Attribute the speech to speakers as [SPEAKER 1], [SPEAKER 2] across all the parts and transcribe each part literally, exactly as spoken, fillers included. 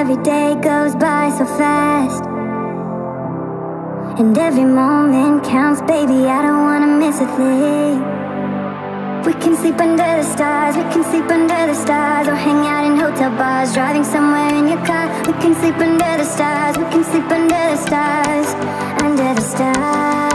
[SPEAKER 1] every day goes by so fast, and every moment counts, baby, I don't wanna miss a thing. We can sleep under the stars, we can sleep under the stars, or hang out in hotel bars, driving somewhere in your car. We can sleep under the stars, we can sleep under the stars, under the stars.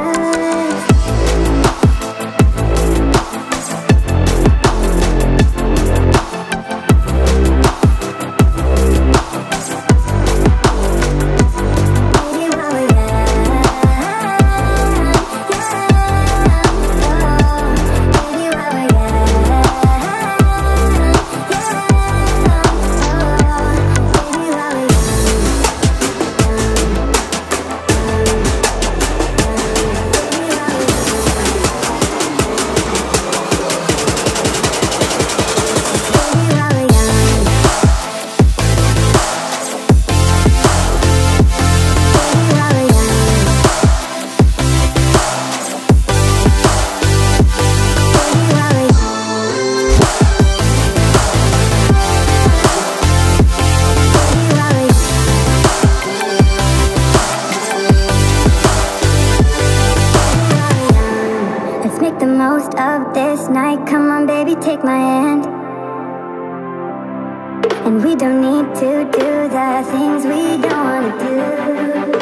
[SPEAKER 1] Take my hand, and we don't need to do the things we don't wanna do.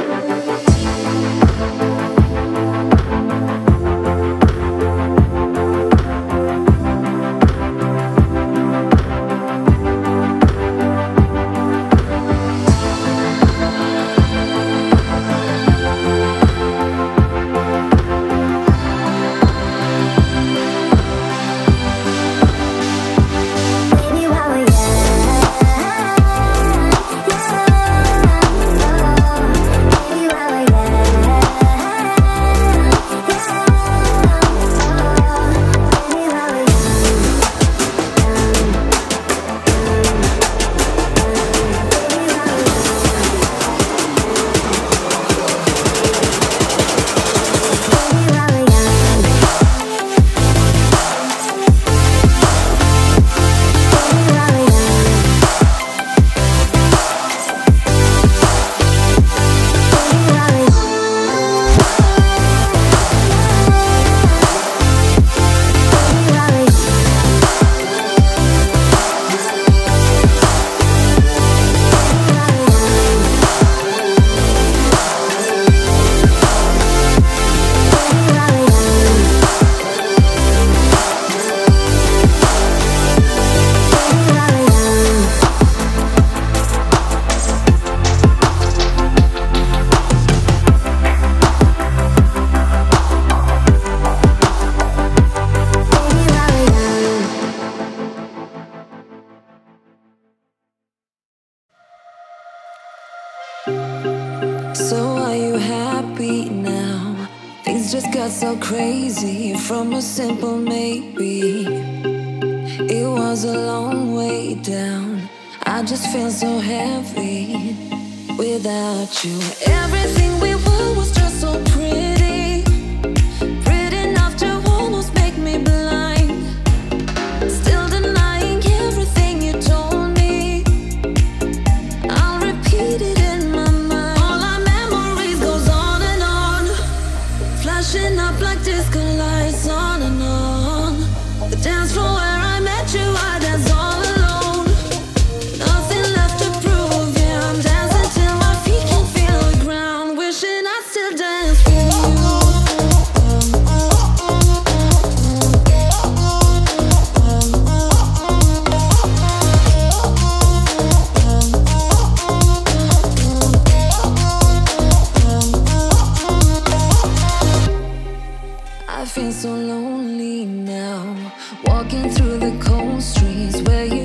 [SPEAKER 2] So crazy from a simple maybe. It was a long way down. I just feel so heavy without you. Everything we were was just so pretty, pretty enough to almost make me blind. Still denying everything you told me. I'll repeat it in my mind. All our memories goes on and on, flashing up like disco lights on and on. The dance floor where I met you, I danced all alone. Nothing left to prove, yeah, I'm dancing till my feet can feel the ground. Wishing I still dance with you. I feel so lonely now, walking through the cold streets where you